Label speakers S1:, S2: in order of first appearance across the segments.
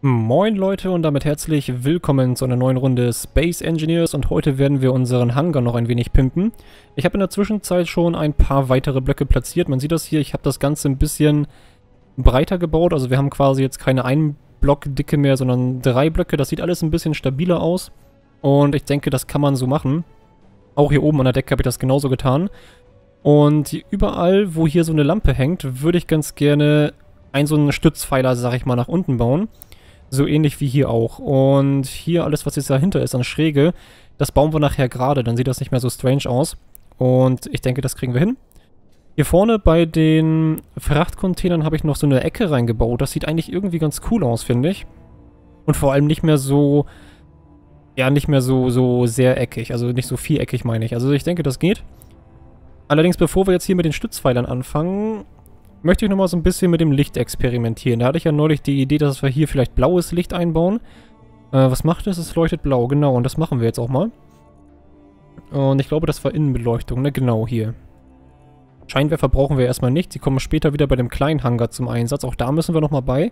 S1: Moin Leute und damit herzlich willkommen zu einer neuen Runde Space Engineers und heute werden wir unseren Hangar noch ein wenig pimpen. Ich habe in der Zwischenzeit schon ein paar weitere Blöcke platziert. Man sieht das hier, ich habe das Ganze ein bisschen breiter gebaut. Also wir haben quasi jetzt keine 1 Block Dicke mehr, sondern 3 Blöcke. Das sieht alles ein bisschen stabiler aus und ich denke, das kann man so machen. Auch hier oben an der Decke habe ich das genauso getan. Und überall, wo hier so eine Lampe hängt, würde ich ganz gerne so einen Stützpfeiler, sag ich mal, nach unten bauen. So ähnlich wie hier auch. Und hier alles, was jetzt dahinter ist an Schräge, das bauen wir nachher gerade. Dann sieht das nicht mehr so strange aus. Und ich denke, das kriegen wir hin. Hier vorne bei den Frachtcontainern habe ich noch so eine Ecke reingebaut. Das sieht eigentlich irgendwie ganz cool aus, finde ich. Und vor allem nicht mehr so, ja, nicht mehr so sehr eckig. Also nicht so viereckig, meine ich. Also ich denke, das geht. Allerdings, bevor wir jetzt hier mit den Stützpfeilern anfangen, möchte ich nochmal so ein bisschen mit dem Licht experimentieren. Da hatte ich ja neulich die Idee, dass wir hier vielleicht blaues Licht einbauen. Was macht es? Es leuchtet blau, genau. Und das machen wir jetzt auch mal. Und ich glaube, das war Innenbeleuchtung, ne? Genau, hier. Scheinwerfer brauchen wir erstmal nicht. Die kommen später wieder bei dem kleinen Hangar zum Einsatz. Auch da müssen wir nochmal bei.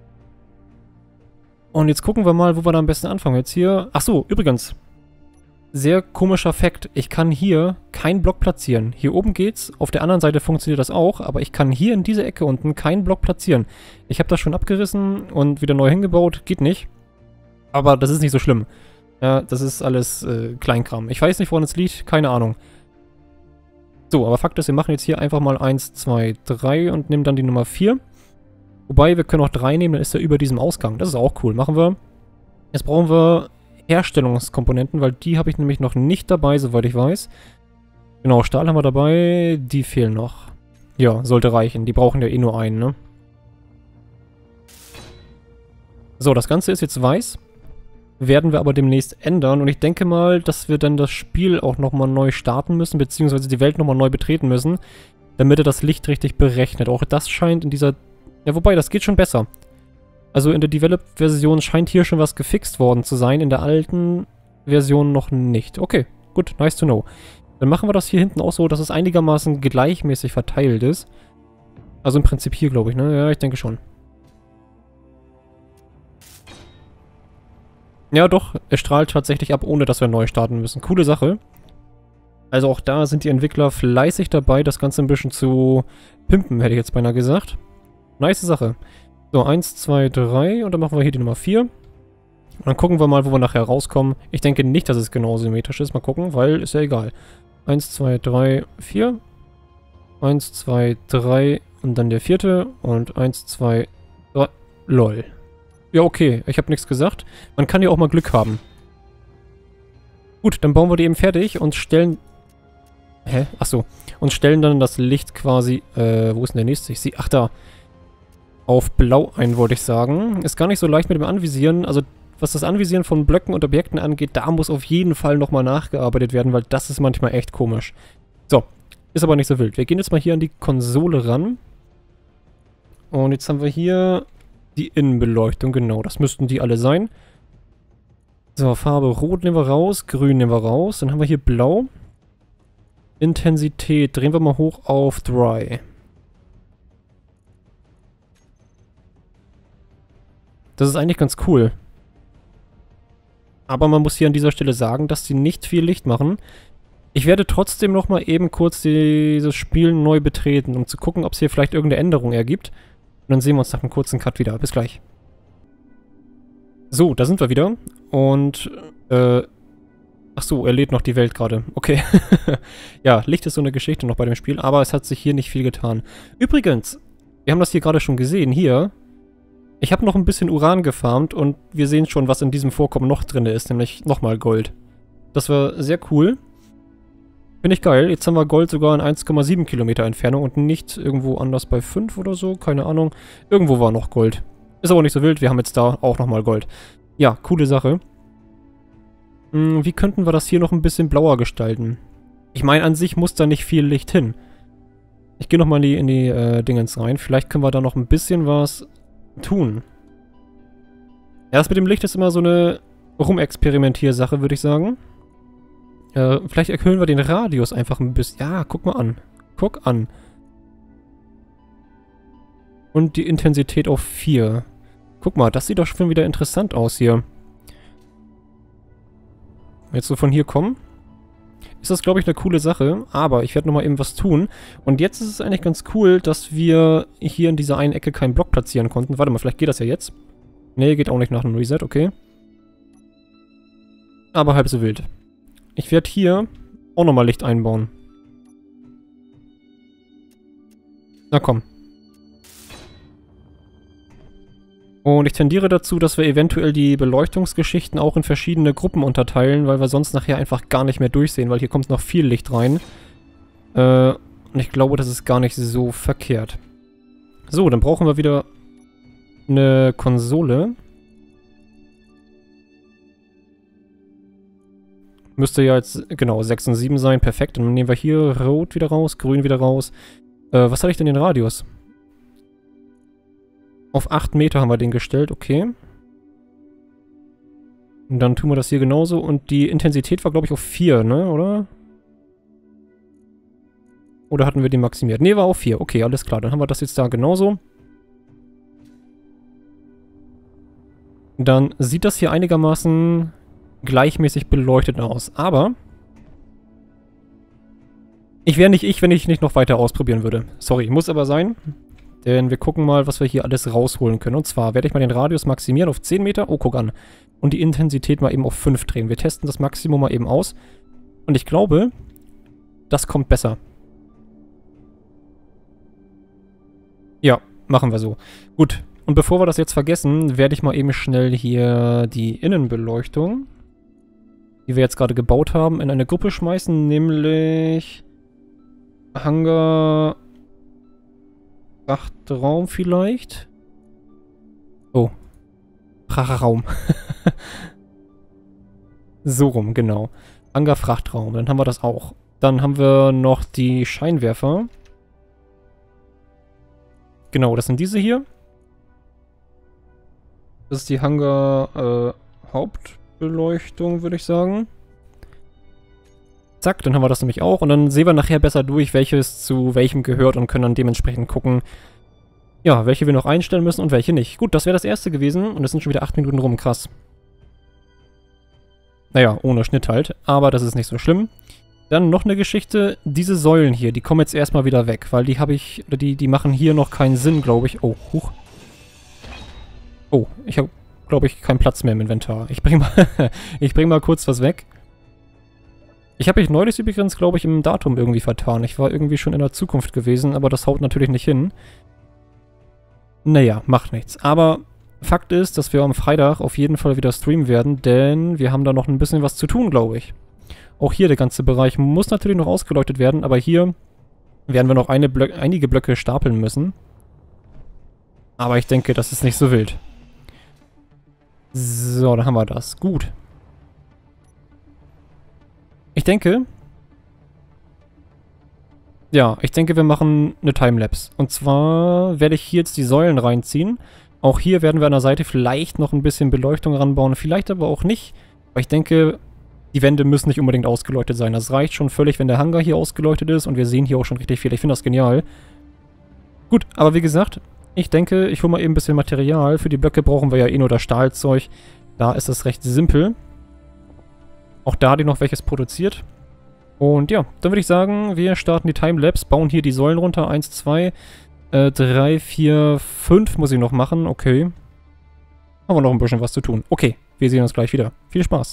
S1: Und jetzt gucken wir mal, wo wir da am besten anfangen. Jetzt hier... Achso, übrigens... Sehr komischer Fakt. Ich kann hier keinen Block platzieren. Hier oben geht's, auf der anderen Seite funktioniert das auch, aber ich kann hier in dieser Ecke unten keinen Block platzieren. Ich habe das schon abgerissen und wieder neu hingebaut. Geht nicht. Aber das ist nicht so schlimm. Ja, das ist alles Kleinkram. Ich weiß nicht, woran es liegt. Keine Ahnung. So, aber Fakt ist, wir machen jetzt hier einfach mal 1, 2, 3 und nehmen dann die Nummer 4. Wobei, wir können auch 3 nehmen, dann ist er über diesem Ausgang. Das ist auch cool. Machen wir. Jetzt brauchen wir Herstellungskomponenten, weil die habe ich nämlich noch nicht dabei, soweit ich weiß. Genau, Stahl haben wir dabei, die fehlen noch. Ja, sollte reichen. Die brauchen ja eh nur einen, ne? So, das Ganze ist jetzt weiß. Werden wir aber demnächst ändern und ich denke mal, dass wir dann das Spiel auch nochmal neu starten müssen, beziehungsweise die Welt nochmal neu betreten müssen, damit er das Licht richtig berechnet. Auch das scheint in dieser... Ja, wobei, das geht schon besser. Also in der Develop-Version scheint hier schon was gefixt worden zu sein, in der alten Version noch nicht. Okay, gut, nice to know. Dann machen wir das hier hinten auch so, dass es einigermaßen gleichmäßig verteilt ist. Also im Prinzip hier, glaube ich, ne? Ja, ich denke schon. Ja, doch, es strahlt tatsächlich ab, ohne dass wir neu starten müssen. Coole Sache. Also auch da sind die Entwickler fleißig dabei, das Ganze ein bisschen zu pimpen, hätte ich jetzt beinahe gesagt. Nice Sache. So, 1, 2, 3 und dann machen wir hier die Nummer 4. Und dann gucken wir mal, wo wir nachher rauskommen. Ich denke nicht, dass es genau symmetrisch ist. Mal gucken, weil ist ja egal. 1, 2, 3, 4. 1, 2, 3 und dann der 4. Und 1, 2, 3. Lol. Ja, okay. Ich habe nichts gesagt. Man kann ja auch mal Glück haben. Gut, dann bauen wir die eben fertig und stellen... Hä? Achso. Und stellen dann das Licht quasi... wo ist denn der nächste? Ich sehe... Ach, da. Auf blau ein, wollte ich sagen. Ist gar nicht so leicht mit dem Anvisieren. Also, was das Anvisieren von Blöcken und Objekten angeht, da muss auf jeden Fall nochmal nachgearbeitet werden, weil das ist manchmal echt komisch. So, ist aber nicht so wild. Wir gehen jetzt mal hier an die Konsole ran. Und jetzt haben wir hier die Innenbeleuchtung. Genau, das müssten die alle sein. So, Farbe Rot nehmen wir raus, Grün nehmen wir raus. Dann haben wir hier Blau. Intensität drehen wir mal hoch auf Dry. Das ist eigentlich ganz cool. Aber man muss hier an dieser Stelle sagen, dass sie nicht viel Licht machen. Ich werde trotzdem nochmal eben kurz dieses Spiel neu betreten, um zu gucken, ob es hier vielleicht irgendeine Änderung ergibt. Und dann sehen wir uns nach einem kurzen Cut wieder. Bis gleich. So, da sind wir wieder. Und, ach so, er lädt noch die Welt gerade. Okay. Ja, Licht ist so eine Geschichte noch bei dem Spiel, aber es hat sich hier nicht viel getan. Übrigens, wir haben das hier gerade schon gesehen. Hier... Ich habe noch ein bisschen Uran gefarmt und wir sehen schon, was in diesem Vorkommen noch drin ist, nämlich nochmal Gold. Das war sehr cool. Finde ich geil. Jetzt haben wir Gold sogar in 1,7 Kilometer Entfernung und nicht irgendwo anders bei 5 oder so, keine Ahnung. Irgendwo war noch Gold. Ist aber nicht so wild, wir haben jetzt da auch nochmal Gold. Ja, coole Sache. Wie könnten wir das hier noch ein bisschen blauer gestalten? Ich meine, an sich muss da nicht viel Licht hin. Ich gehe nochmal in die Dingens rein. Vielleicht können wir da noch ein bisschen was... tun. Ja, das mit dem Licht ist immer so eine Rumexperimentier-Sache, würde ich sagen. Vielleicht erhöhen wir den Radius einfach ein bisschen. Ja, guck mal an. Guck an. Und die Intensität auf 4. Guck mal, das sieht doch schon wieder interessant aus hier. Jetzt so von hier kommen, ist das, glaube ich, eine coole Sache. Aber ich werde nochmal eben was tun. Und jetzt ist es eigentlich ganz cool, dass wir hier in dieser einen Ecke keinen Block platzieren konnten. Warte mal, vielleicht geht das ja jetzt. Nee, geht auch nicht nach einem Reset, okay. Aber halb so wild. Ich werde hier auch nochmal Licht einbauen. Na komm. Und ich tendiere dazu, dass wir eventuell die Beleuchtungsgeschichten auch in verschiedene Gruppen unterteilen, weil wir sonst nachher einfach gar nicht mehr durchsehen, weil hier kommt noch viel Licht rein. Und ich glaube, das ist gar nicht so verkehrt. So, dann brauchen wir wieder eine Konsole. Müsste ja jetzt, genau, 6 und 7 sein. Perfekt. Dann nehmen wir hier Rot wieder raus, Grün wieder raus. Was hatte ich denn den Radius? Auf 8 Meter haben wir den gestellt, okay. Und dann tun wir das hier genauso. Und die Intensität war, glaube ich, auf 4, ne, oder? Oder hatten wir die maximiert? Ne, war auf 4. Okay, alles klar. Dann haben wir das jetzt da genauso. Dann sieht das hier einigermaßen gleichmäßig beleuchtet aus. Aber ich wäre nicht ich, wenn ich nicht noch weiter ausprobieren würde. Sorry, muss aber sein. Denn wir gucken mal, was wir hier alles rausholen können. Und zwar werde ich mal den Radius maximieren auf 10 Meter. Oh, guck an. Und die Intensität mal eben auf 5 drehen. Wir testen das Maximum mal eben aus. Und ich glaube, das kommt besser. Ja, machen wir so. Gut. Und bevor wir das jetzt vergessen, werde ich mal eben schnell hier die Innenbeleuchtung, die wir jetzt gerade gebaut haben, in eine Gruppe schmeißen. Nämlich Hangar... Frachtraum vielleicht? Oh. Frachtraum. So rum, genau. Hangar Frachtraum, dann haben wir das auch. Dann haben wir noch die Scheinwerfer. Genau, das sind diese hier. Das ist die Hangar Hauptbeleuchtung, würde ich sagen. Zack, dann haben wir das nämlich auch. Und dann sehen wir nachher besser durch, welches zu welchem gehört und können dann dementsprechend gucken, ja, welche wir noch einstellen müssen und welche nicht. Gut, das wäre das erste gewesen und es sind schon wieder 8 Minuten rum, krass. Naja, ohne Schnitt halt, aber das ist nicht so schlimm. Dann noch eine Geschichte, diese Säulen hier, die kommen jetzt erstmal wieder weg, weil die habe ich, oder die machen hier noch keinen Sinn, glaube ich. Oh, huch. Oh, ich habe, glaube ich, keinen Platz mehr im Inventar. Ich bring mal kurz was weg. Ich habe mich neulich übrigens, glaube ich, im Datum irgendwie vertan. Ich war irgendwie schon in der Zukunft gewesen, aber das haut natürlich nicht hin. Naja, macht nichts. Aber Fakt ist, dass wir am Freitag auf jeden Fall wieder streamen werden, denn wir haben da noch ein bisschen was zu tun, glaube ich. Auch hier der ganze Bereich muss natürlich noch ausgeleuchtet werden, aber hier werden wir noch einige Blöcke stapeln müssen. Aber ich denke, das ist nicht so wild. So, dann haben wir das. Gut. Ich denke... Ja, ich denke, wir machen eine Timelapse. Und zwar werde ich hier jetzt die Säulen reinziehen. Auch hier werden wir an der Seite vielleicht noch ein bisschen Beleuchtung ranbauen, vielleicht aber auch nicht. Aber ich denke, die Wände müssen nicht unbedingt ausgeleuchtet sein. Das reicht schon völlig, wenn der Hangar hier ausgeleuchtet ist und wir sehen hier auch schon richtig viel. Ich finde das genial. Gut, aber wie gesagt, ich denke, ich hole mal eben ein bisschen Material. Für die Blöcke brauchen wir ja eh nur das Stahlzeug. Da ist das recht simpel. Auch da hat die noch welches produziert. Und ja, dann würde ich sagen, wir starten die Timelapse, bauen hier die Säulen runter. 1, 2, 3, 4, 5 muss ich noch machen. Okay. Haben wir noch ein bisschen was zu tun. Okay, wir sehen uns gleich wieder. Viel Spaß.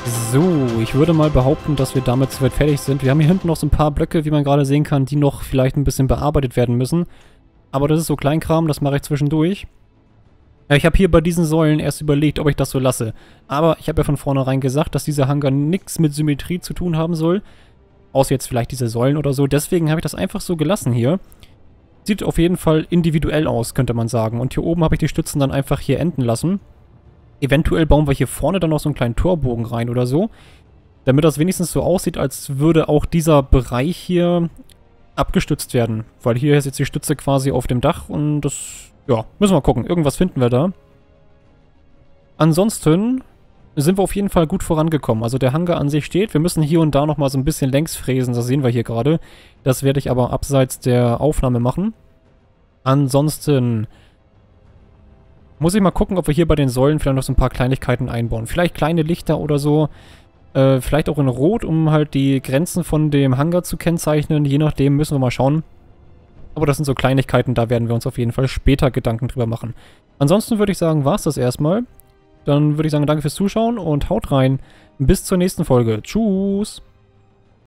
S1: So, ich würde mal behaupten, dass wir damit soweit fertig sind. Wir haben hier hinten noch so ein paar Blöcke, wie man gerade sehen kann, die noch vielleicht ein bisschen bearbeitet werden müssen. Aber das ist so Kleinkram, das mache ich zwischendurch. Ja, ich habe hier bei diesen Säulen erst überlegt, ob ich das so lasse. Aber ich habe ja von vornherein gesagt, dass dieser Hangar nichts mit Symmetrie zu tun haben soll. Außer jetzt vielleicht diese Säulen oder so. Deswegen habe ich das einfach so gelassen hier. Sieht auf jeden Fall individuell aus, könnte man sagen. Und hier oben habe ich die Stützen dann einfach hier enden lassen. Eventuell bauen wir hier vorne dann noch so einen kleinen Torbogen rein oder so. Damit das wenigstens so aussieht, als würde auch dieser Bereich hier abgestützt werden. Weil hier ist jetzt die Stütze quasi auf dem Dach und das, ja, müssen wir gucken. Irgendwas finden wir da. Ansonsten sind wir auf jeden Fall gut vorangekommen. Also der Hangar an sich steht. Wir müssen hier und da nochmal so ein bisschen längs fräsen. Das sehen wir hier gerade. Das werde ich aber abseits der Aufnahme machen. Ansonsten muss ich mal gucken, ob wir hier bei den Säulen vielleicht noch so ein paar Kleinigkeiten einbauen. Vielleicht kleine Lichter oder so. Vielleicht auch in Rot, um halt die Grenzen von dem Hangar zu kennzeichnen. Je nachdem müssen wir mal schauen. Aber das sind so Kleinigkeiten, da werden wir uns auf jeden Fall später Gedanken drüber machen. Ansonsten würde ich sagen, war es das erstmal. Dann würde ich sagen, danke fürs Zuschauen und haut rein. Bis zur nächsten Folge. Tschüss.